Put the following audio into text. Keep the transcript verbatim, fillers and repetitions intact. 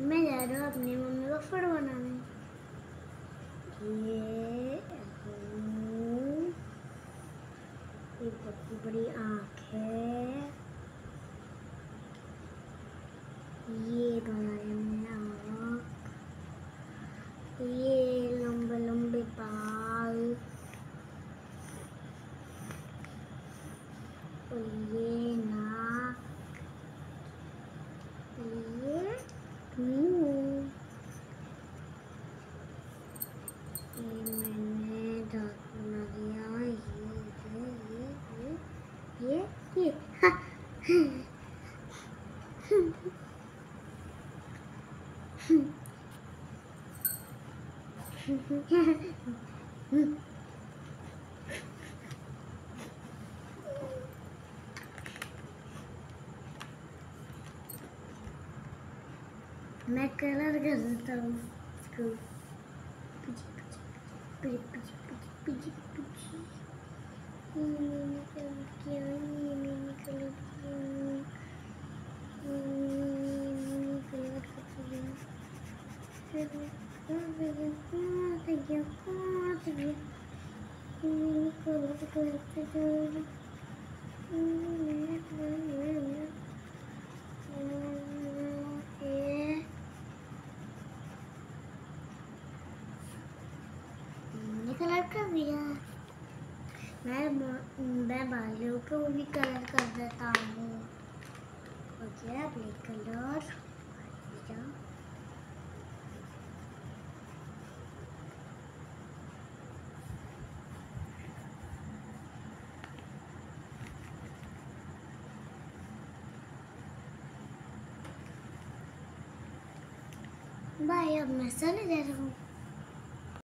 मैं जा रहा हूँ अपनी मम्मी को फूड बनाने। ये एक बहुत बड़ी आँख है, ये बनाया मैंने आँख, ये लंबे लंबे बाल, और ये नाक, ये मुँह, ये मैंने दांत बना दिया, ये ये ये ये ये हाँ। मैं कलर कर देता हूँ इसको। पिची पिची पिची पिची पिची पिची। ये मैंने कलर किया, ये मैंने कलर किया, ये मैंने कलर कर दिया। कहाँ से गया, कहाँ से गया, ये मैंने कलर कर दिया। कलर कर दिया। मैं मैं बालों को भी कलर कर देता हूँ। हो गया ब्लैक कलर। बाय, अब मैं सोने जा रहा हूँ।